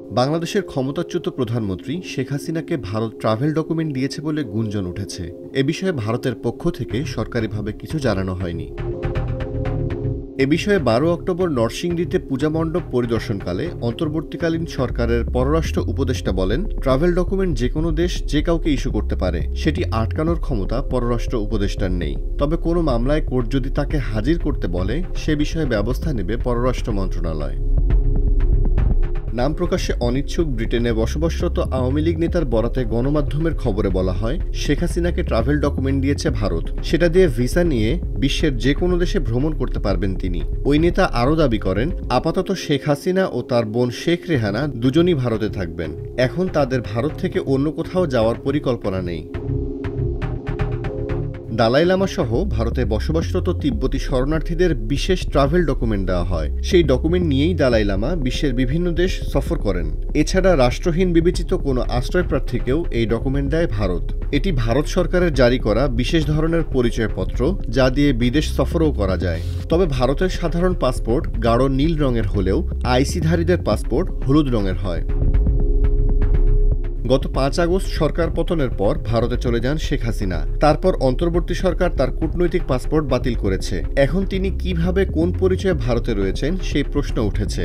বাংলাদেশের ক্ষমতাচ্যুত প্রধানমন্ত্রী শেখ হাসিনাকে ভারত ট্রাভেল ডকুমেন্ট দিয়েছে বলে গুঞ্জন উঠেছে। এ বিষয়ে ভারতের পক্ষ থেকে সরকারিভাবে কিছু জানানো হয়নি। এ বিষয়ে ১২ অক্টোবর নরসিংদীতে পূজা মণ্ডপ পরিদর্শনকালে অন্তর্বর্তীকালীন সরকারের পররাষ্ট্র উপদেষ্টা বলেন, ট্রাভেল ডকুমেন্ট যে কোনো দেশ যে কাউকে ইস্যু করতে পারে, সেটি আটকানোর ক্ষমতা পররাষ্ট্র উপদেষ্টার নেই। তবে কোনো মামলায় কোর্ট যদি তাকে হাজির করতে বলে, সে বিষয়ে ব্যবস্থা নেবে পররাষ্ট্র মন্ত্রণালয়। নাম প্রকাশে অনিচ্ছুক ব্রিটেনে বসবাসরত আওয়ামী লীগ নেতার বরাতে গণমাধ্যমের খবরে বলা হয়, শেখ হাসিনাকে ট্রাভেল ডকুমেন্ট দিয়েছে ভারত। সেটা দিয়ে ভিসা নিয়ে বিশ্বের যে কোনো দেশে ভ্রমণ করতে পারবেন তিনি। ওই নেতা আরও দাবি করেন, আপাতত শেখ হাসিনা ও তার বোন শেখ রেহানা দুজনই ভারতে থাকবেন। এখন তাদের ভারত থেকে অন্য কোথাও যাওয়ার পরিকল্পনা নেই। দালাই লামা সহ ভারতে বসবাসরত তিব্বতী শরণার্থীদের বিশেষ ট্রাভেল ডকুমেন্ট দেওয়া হয়। সেই ডকুমেন্ট নিয়েই দালাই লামা বিশ্বের বিভিন্ন দেশ সফর করেন। এছাড়া রাষ্ট্রহীন বিবেচিত কোনো আশ্রয়প্রার্থীকেও এই ডকুমেন্ট দেয় ভারত। এটি ভারত সরকারের জারি করা বিশেষ ধরনের পরিচয়পত্র, যা দিয়ে বিদেশ সফরও করা যায়। তবে ভারতের সাধারণ পাসপোর্ট গাঢ় নীল রঙের হলেও আইসিধারীদের পাসপোর্ট হলুদ রঙের হয়। গত ৫ আগস্ট সরকার পতনের পর ভারতে চলে যান শেখ হাসিনা। তারপর অন্তর্বর্তী সরকার তার কূটনৈতিক পাসপোর্ট বাতিল করেছে। এখন তিনি কিভাবে কোন পরিচয়ে ভারতে রয়েছেন সেই প্রশ্ন উঠেছে।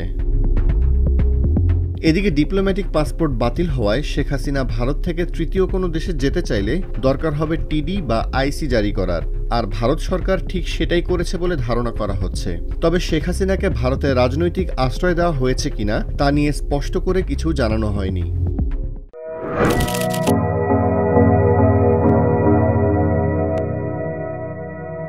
এদিকে ডিপ্লোম্যাটিক পাসপোর্ট বাতিল হওয়ায় শেখ হাসিনা ভারত থেকে তৃতীয় কোনো দেশে যেতে চাইলে দরকার হবে টিডি বা আইসি জারি করার। আর ভারত সরকার ঠিক সেটাই করেছে বলে ধারণা করা হচ্ছে। তবে শেখ হাসিনাকে ভারতে রাজনৈতিক আশ্রয় দেওয়া হয়েছে কিনা তা নিয়ে স্পষ্ট করে কিছু জানানো হয়নি।